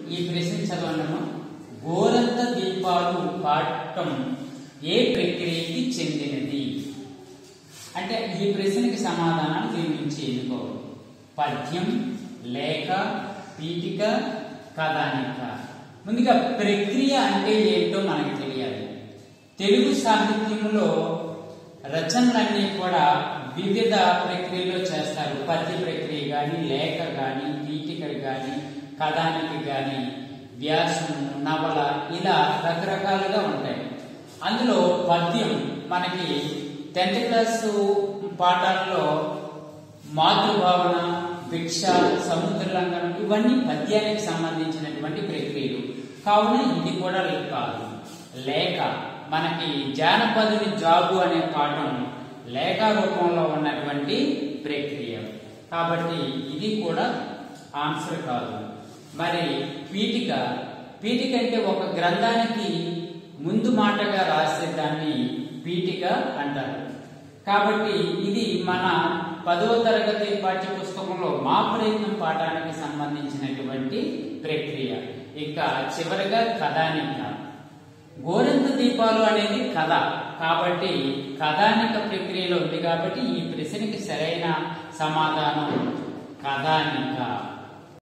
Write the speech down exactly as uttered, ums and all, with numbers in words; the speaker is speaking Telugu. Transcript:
ఈ ప్రశ్న చదవడము. గోరంత దీపాలు పాడటం ఏ ప్రక్రియకి చెందినది అంటే ఈ ప్రశ్నకి సమాధానం దీని నుంచి ఎన్నుకోవాలి. పద్యం, లేఖ, పీఠిక, కథానిక. ముందుగా ప్రక్రియ అంటే ఏంటో మనకు తెలియాలి. తెలుగు సాహిత్యంలో రచనలన్నీ కూడా వివిధ ప్రక్రియలో చేస్తారు. పద్య ప్రక్రియ కానీ, లేఖ కానీ, పీఠిక కానీ, కథానిక కానీ, వ్యాసం, నవల ఇలా రకరకాలుగా ఉంటాయి. అందులో పద్యం మనకి టెన్త్ క్లాస్ పాఠాల్లో మాతృభావన, భిక్ష, సముద్రలంఘనం ఇవన్నీ పద్యానికి సంబంధించినటువంటి ప్రక్రియలు. కావున ఇది కూడా కాదు. లేఖ మనకి జానపదుని జాబు అనే పాఠం లేఖ రూపంలో ఉన్నటువంటి ప్రక్రియ కాబట్టి ఇది కూడా ఆన్సర్ కాదు. మరి పీఠిక పీఠిక అంటే ఒక గ్రంథానికి ముందు మాటగా రాసే దాన్ని పీఠిక అంటారు. కాబట్టి ఇది మన పదవ తరగతి పాఠ్య పుస్తకంలో మా ప్రయత్నం పాఠానికి సంబంధించినటువంటి ప్రక్రియ. ఇక చివరిగా కథానిక. గోరంత దీపాలు అనేది కథ కాబట్టి కథానిక ప్రక్రియలో ఉంది కాబట్టి ఈ ప్రశ్నకి సరైన సమాధానం కథానిక.